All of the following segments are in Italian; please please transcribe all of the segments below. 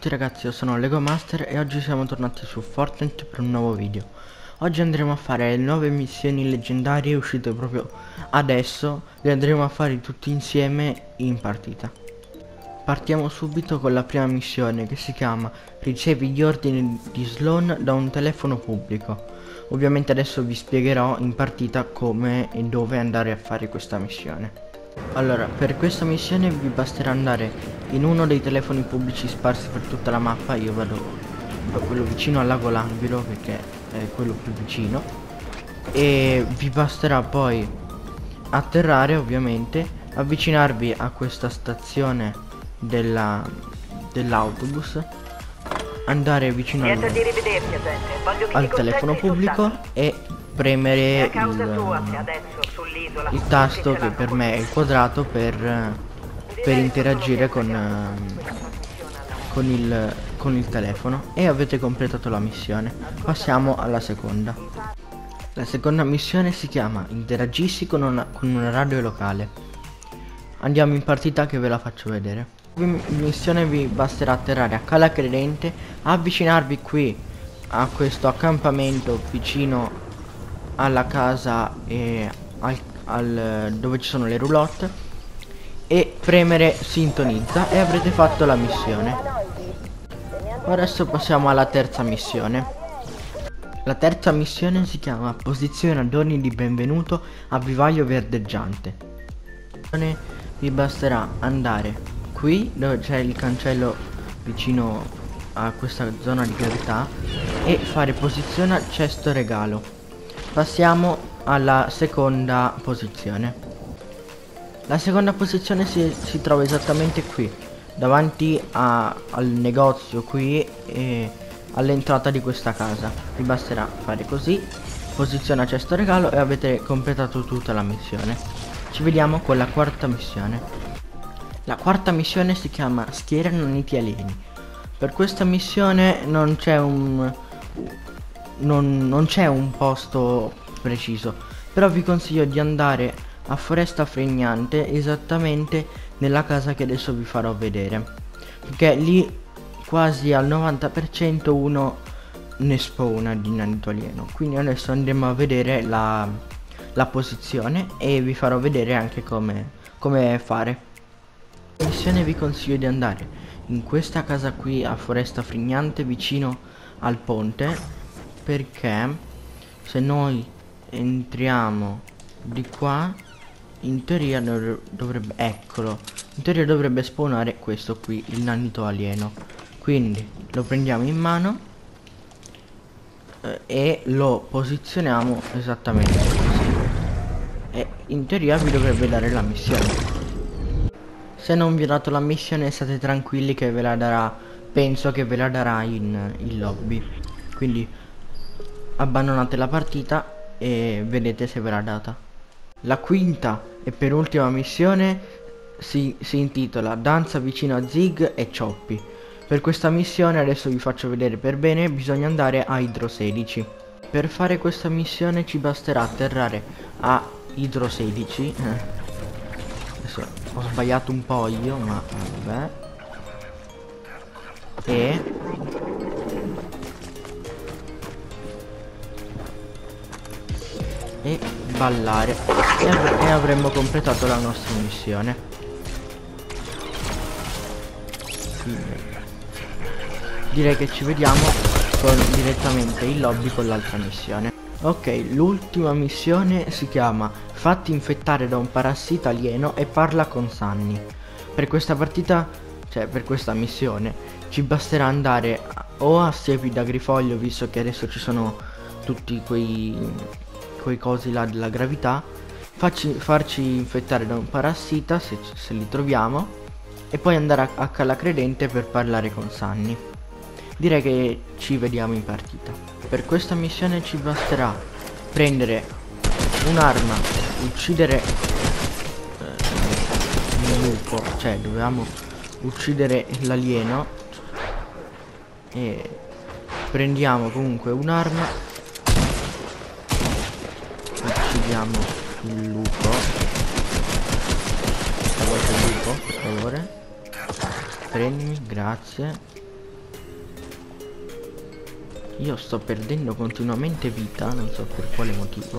tutti ragazzi, io sono Lego Master e oggi siamo tornati su Fortnite per un nuovo video. Oggi andremo a fare le 9 missioni leggendarie uscite proprio adesso. Le andremo a fare tutti insieme in partita. Partiamo subito con la prima missione, che si chiama Ricevi gli ordini di Sloan da un telefono pubblico. Ovviamente adesso vi spiegherò in partita come e dove andare a fare questa missione. Allora, per questa missione vi basterà andare in uno dei telefoni pubblici sparsi per tutta la mappa. Io vado a quello vicino al lago Lambiro perché è quello più vicino. E vi basterà poi atterrare, ovviamente, avvicinarvi a questa stazione dell'autobus, andare vicino al telefono pubblico e premere il tasto, che per me è il quadrato, per interagire con il telefono, e avete completato la missione. Passiamo alla seconda. La seconda missione si chiama Interagisci con una radio locale. Andiamo in partita che ve la faccio vedere. In missione vi basterà atterrare a Cala Credente, avvicinarvi qui a questo accampamento vicino alla casa e dove ci sono le roulotte, e premere sintonizza e avrete fatto la missione. Adesso passiamo alla terza missione. La terza missione si chiama Posiziona doni di benvenuto a Vivaio Verdeggiante. Vi basterà andare qui dove c'è il cancello vicino a questa zona di gravità e fare posiziona cesto regalo. Passiamo alla seconda posizione. La seconda posizione si trova esattamente qui, davanti al negozio qui e all'entrata di questa casa. Vi basterà fare così, posiziona cesto regalo, e avete completato tutta la missione. Ci vediamo con la quarta missione. La quarta missione si chiama Schiera nemici alieni. Per questa missione non c'è un posto preciso, però vi consiglio di andare a Foresta Fregnante, esattamente nella casa che adesso vi farò vedere, perché lì quasi al 90% uno ne spawna di nanito alieno. Quindi adesso andremo a vedere la posizione e vi farò vedere anche come fare. La missione vi consiglio di andare in questa casa qui a Foresta Frignante, vicino al ponte, perché se noi entriamo di qua, in teoria dovrebbe, eccolo, in teoria dovrebbe spawnare questo qui, il nanito alieno. Quindi lo prendiamo in mano e lo posizioniamo esattamente così, e in teoria vi dovrebbe dare la missione. Se non vi ha dato la missione state tranquilli che ve la darà, penso che ve la darà in lobby. Quindi abbandonate la partita e vedete se ve l'ha data. La quinta e penultima missione si intitola Danza vicino a Zig e Choppy. Per questa missione, adesso vi faccio vedere per bene, bisogna andare a Hydro 16. Per fare questa missione ci basterà atterrare a Hydro 16. Adesso ho sbagliato un po' io, ma vabbè. E ballare e avremmo completato la nostra missione. Quindi direi che ci vediamo direttamente in lobby con l'altra missione. Ok, l'ultima missione si chiama Fatti infettare da un parassita alieno e parla con Sunny. Per questa partita, cioè per questa missione, ci basterà andare o a Siepi d'Agrifoglio, visto che adesso ci sono tutti quei cosi là della gravità, farci infettare da un parassita se li troviamo, e poi andare a Cala Credente per parlare con Sunny. Direi che ci vediamo in partita. Per questa missione ci basterà prendere un'arma, uccidere il lupo, cioè dovevamo uccidere l'alieno, e prendiamo comunque un'arma, uccidiamo il lupo, questa volta il lupo, per favore, prendimi, grazie. Io sto perdendo continuamente vita, non so per quale motivo.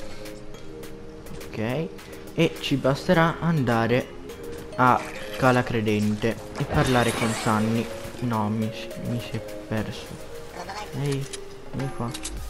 Ok. E ci basterà andare a Cala Credente e parlare con Sunny. No, mi si è perso. Ehi, vieni qua.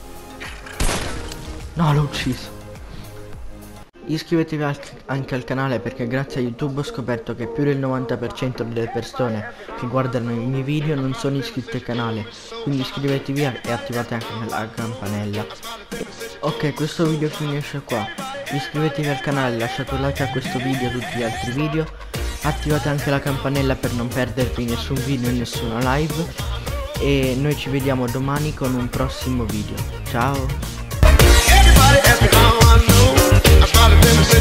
No, l'ho ucciso. Iscrivetevi anche al canale, perché grazie a YouTube ho scoperto che più del 90% delle persone che guardano i miei video non sono iscritte al canale, quindi iscrivetevi e attivate anche la campanella. Ok, questo video finisce qua. Iscrivetevi al canale, lasciate un like a questo video e a tutti gli altri video, attivate anche la campanella per non perdervi nessun video e nessuna live, e noi ci vediamo domani con un prossimo video. Ciao!